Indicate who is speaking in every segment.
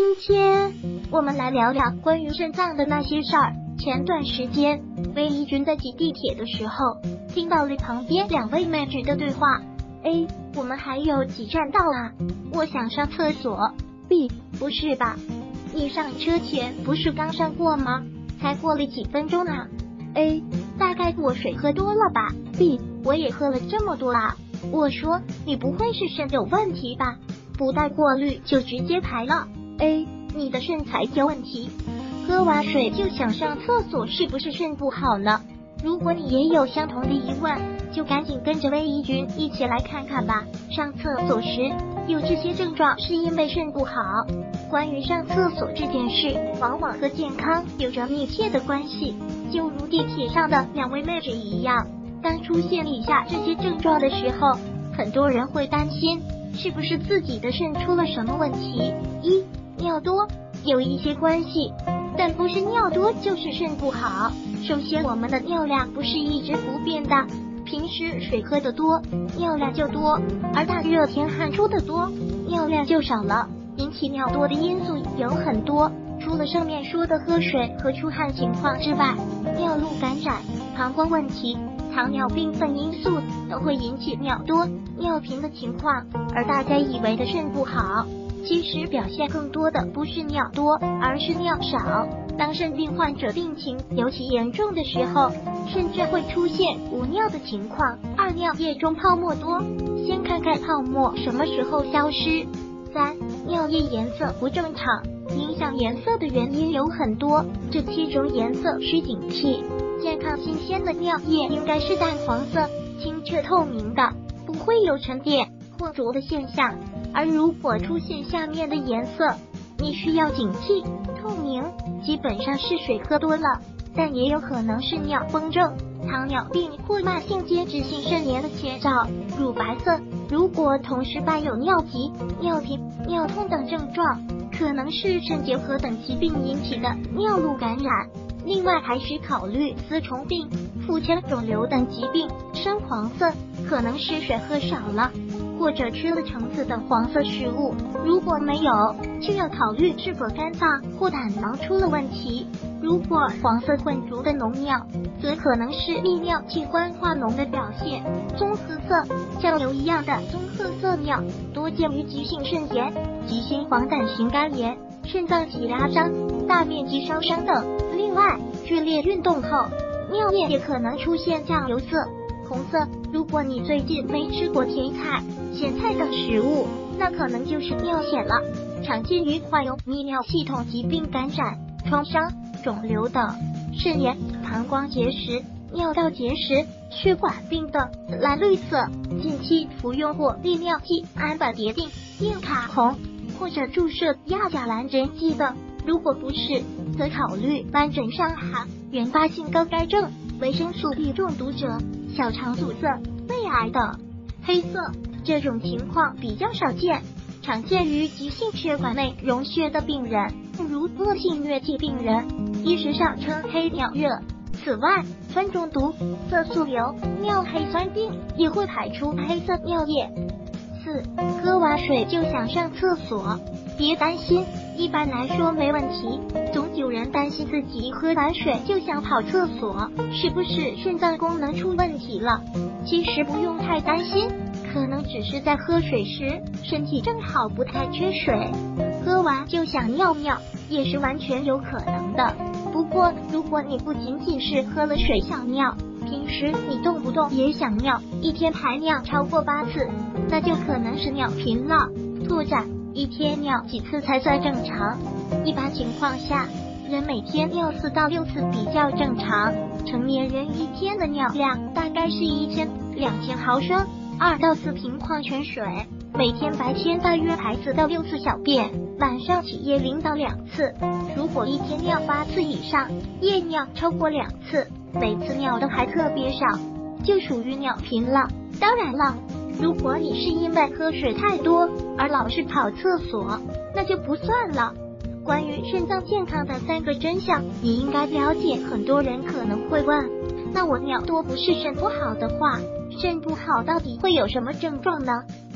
Speaker 1: 今天我们来聊聊关于肾脏的那些事儿。前段时间，魏一军在挤地铁的时候，听到了旁边两位妹纸的对话。A， 我们还有几站到啊？我想上厕所。B， 不是吧？你上车前不是刚上过吗？才过了几分钟啊。A， 大概我水喝多了吧。B， 我也喝了这么多啊。我说你不会是肾有问题吧？不带过滤就直接排了。A， 你的肾才有问题。喝完水就想上厕所，是不是肾不好呢？如果你也有相同的疑问，就赶紧跟着魏一军一起来看看吧。上厕所时有这些症状是因为肾不好。关于上厕所这件事，往往和健康有着密切的关系，就如地铁上的两位妹纸一样。当出现以下这些症状的时候，很多人会担心是不是自己的肾出了什么问题。一，尿多有一些关系，但不是尿多就是肾不好。首先，我们的尿量不是一直不变的，平时水喝得多，尿量就多，而大热天汗出得多，尿量就少了。引起尿多的因素有很多，除了上面说的喝水和出汗情况之外，尿路感染、膀胱问题、糖尿病等因素都会引起尿多、尿频的情况。而大家以为的肾不好，其实表现更多的不是尿多，而是尿少。当肾病患者病情尤其严重的时候，甚至会出现无尿的情况。二，尿液中泡沫多。先看看泡沫什么时候消失。三，尿液颜色不正常。影响颜色的原因有很多，这7种颜色需警惕。健康新鲜的尿液应该是淡黄色、清澈透明的，不会有沉淀或浊的现象。而如果出现下面的颜色，你需要警惕。透明基本上是水喝多了，但也有可能是尿崩症、糖尿病或慢性结直性肾炎的前兆。乳白色如果同时伴有尿急、尿频、尿痛等症状，可能是肾结核等疾病引起的尿路感染。另外还需考虑丝虫病、腹腔肿瘤等疾病。深黄色可能是水喝少了，或者吃了橙子等黄色食物。如果没有，就要考虑是否肝脏或胆囊出了问题。如果黄色混浊的脓尿，则可能是利尿器官化脓的表现。棕褐色酱油一样的棕褐色尿，多见于急性肾炎、急性黄疸型肝炎、肾脏挤压伤、大面积烧伤等。另外，剧烈运动后，尿液也可能出现酱油色、红色。如果你最近没吃过甜菜、咸菜等食物，那可能就是尿血了，常见于患有泌尿系统疾病感染、创伤、肿瘤等。肾炎、膀胱结石、尿道结石、血管病等。蓝绿色，近期服用过利尿剂氨苯蝶啶、硬卡酮或者注射亚甲蓝针剂等。如果不是，则考虑斑疹伤寒、原发性高钙症、维生素 B 中毒者、小肠阻塞、胃癌等。黑色这种情况比较少见，常见于急性血管内溶血的病人，如恶性疟疾病人，医学上称黑尿热。此外，酸中毒、色素瘤、尿黑酸病也会排出黑色尿液。4. 喝完水就想上厕所，别担心，一般来说没问题。总有人担心自己喝完水就想跑厕所，是不是肾脏功能出问题了？其实不用太担心，可能只是在喝水时身体正好不太缺水，喝完就想尿尿也是完全有可能的。不过如果你不仅仅是喝了水想尿，平时你动不动也想尿，一天排尿超过8次，那就可能是尿频了。拓展，一天尿几次才算正常？一般情况下，人每天尿4到6次比较正常。成年人一天的尿量大概是1000-2000毫升，2到4瓶矿泉水。每天白天大约排4到6次小便，晚上起夜0到2次。如果一天尿8次以上，夜尿超过2次，每次尿都还特别少，就属于尿频了。当然了，如果你是因为喝水太多而老是跑厕所，那就不算了。关于肾脏健康的3个真相，你应该了解。很多人可能会问，那我尿多不是肾不好的话，肾不好到底会有什么症状呢？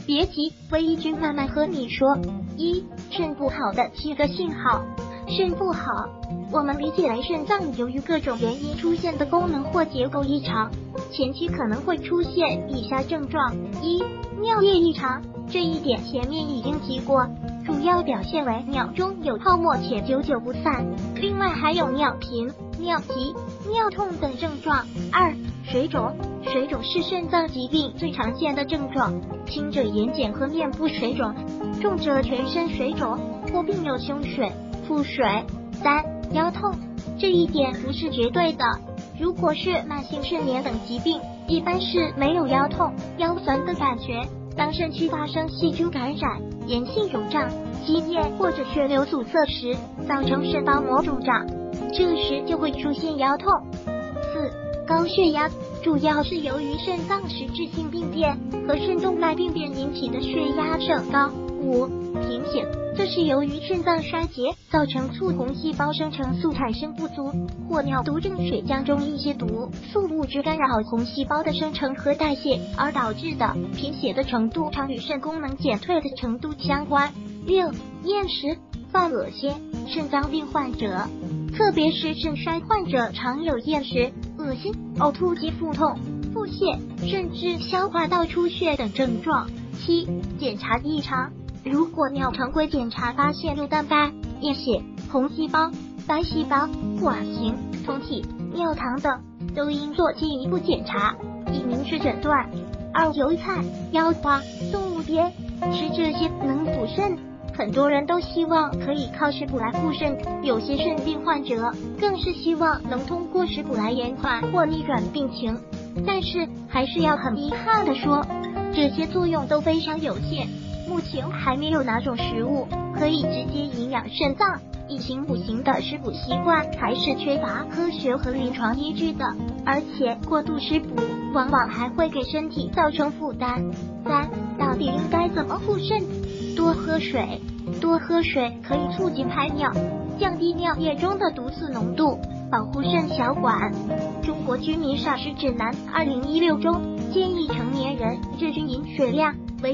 Speaker 1: 别急，魏一君慢慢和你说。一、肾不好的7个信号。肾不好，我们理解为肾脏由于各种原因出现的功能或结构异常，前期可能会出现以下症状：一、尿液异常，这一点前面已经提过，主要表现为尿中有泡沫且久久不散，另外还有尿频、尿急、尿痛等症状。二、水肿，水肿是肾脏疾病最常见的症状，轻者眼睑和面部水肿，重者全身水肿或并有胸水、腹水。三、腰痛，这一点不是绝对的，如果是慢性肾炎等疾病，一般是没有腰痛、腰酸的感觉。当肾区发生细菌感染、炎性肿胀、积液或者血流阻塞时，造成肾包膜肿胀，这时就会出现腰痛。四、高血压，主要是由于肾脏实质性病变和肾动脉病变引起的血压升高。五、贫血，这是由于肾脏衰竭造成促红细胞生成素产生不足，或尿毒症血浆中一些毒素物质干扰红细胞的生成和代谢而导致的。贫血的程度常与肾功能减退的程度相关。六、厌食、犯恶心，肾脏病患者，特别是肾衰患者常有厌食、恶心、呕吐及腹痛、腹泻，甚至消化道出血等症状。七、检查异常，如果尿常规检查发现乳蛋白、验血、红细胞、白细胞、寡型、酮体、尿糖等，都应做进一步检查，以明确诊断。二、油菜、腰花、动物鳖，吃这些能补肾，很多人都希望可以靠食补来护肾，有些肾病患者更是希望能通过食补来延缓或逆转病情。但是还是要很遗憾地说，这些作用都非常有限，目前还没有哪种食物可以直接营养肾脏。以形补形的食补习惯还是缺乏科学和临床依据的，而且过度食补往往还会给身体造成负担。三、到底应该怎么护肾？多喝水，多喝水可以促进排尿，降低尿液中的毒素浓度，保护肾小管。中国居民膳食指南2016中建议成年人日均饮水量为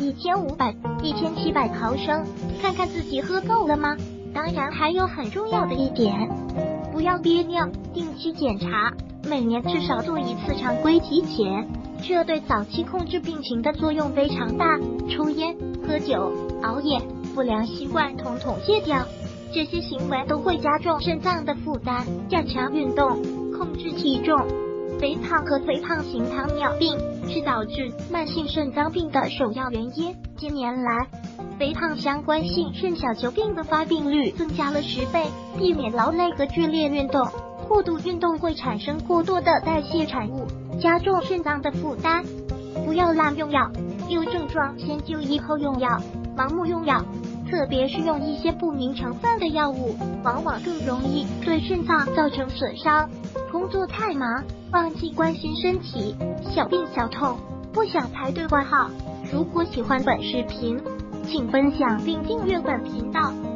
Speaker 1: 1500、1700毫升，看看自己喝够了吗？当然还有很重要的一点，不要憋尿，定期检查，每年至少做一次常规体检，这对早期控制病情的作用非常大。抽烟、喝酒、熬夜、不良习惯统统戒掉，这些行为都会加重肾脏的负担。加强运动，控制体重。肥胖和肥胖型糖尿病是导致慢性肾脏病的首要原因。近年来，肥胖相关性肾小球病的发病率增加了10倍。避免劳累和剧烈运动，过度运动会产生过多的代谢产物，加重肾脏的负担。不要滥用药，有症状先就医后用药，盲目用药，特别是用一些不明成分的药物，往往更容易对肾脏造成损伤。工作太忙，忘记关心身体，小病小痛不想排队挂号。如果喜欢本视频，请分享并订阅本频道。